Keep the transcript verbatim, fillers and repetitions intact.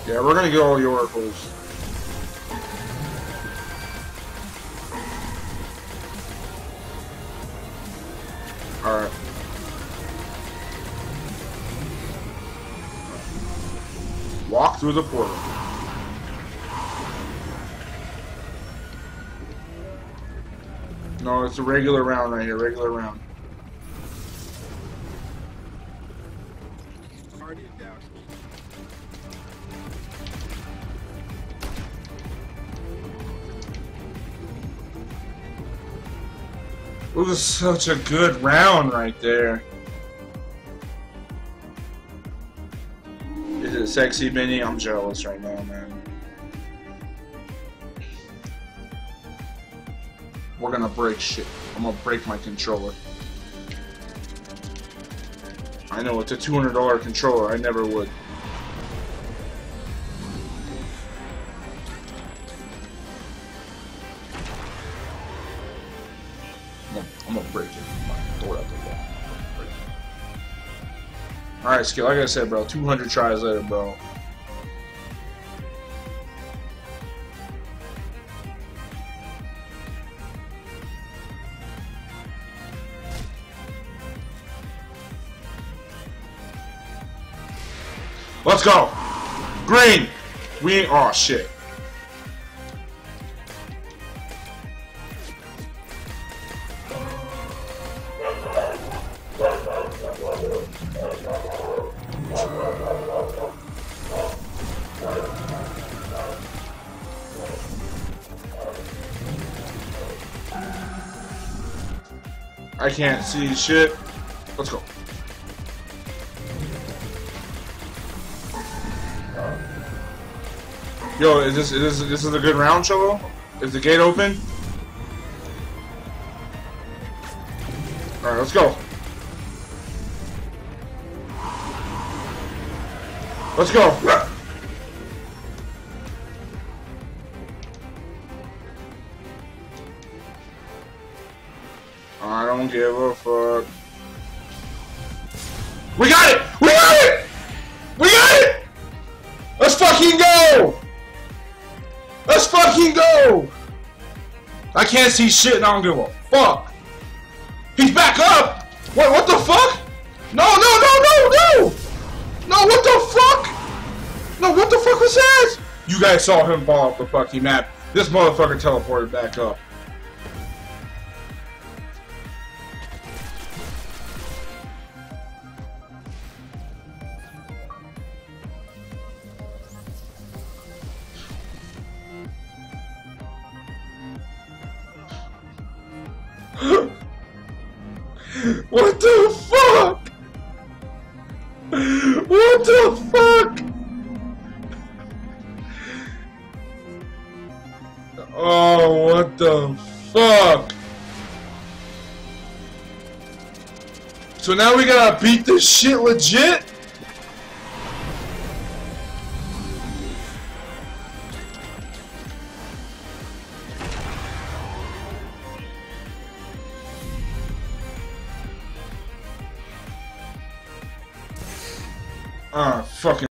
Yeah, we're gonna get all the oracles. Alright. Walk through the portal. No, it's a regular round right here, regular round. It was such a good round right there. Is it sexy, Benny? I'm jealous right now, man. We're gonna break shit. I'm gonna break my controller. I know, it's a two hundred dollar controller. I never would. I'm gonna, I'm gonna break it. Throw it out the wall. Alright, Skill, like I said, bro, two hundred tries later, bro. Let's go! Green! We ain't. Oh, shit. I can't see shit. Let's go. Yo, is this is this, this is a good round, Cholo? Is the gate open? All right, let's go. Let's go. I don't give a fuck. We got it! We got it! We got it! Let's fucking go! Let's fucking go! I can't see shit and I don't give a fuck. He's back up! What, what the fuck? No, no, no, no, no! No, what the fuck? No, what the fuck was that? You guys saw him fall off the fucking map. This motherfucker teleported back up. What the fuck? What the fuck? Oh, what the fuck? So now we gotta beat this shit legit? Ah, fucking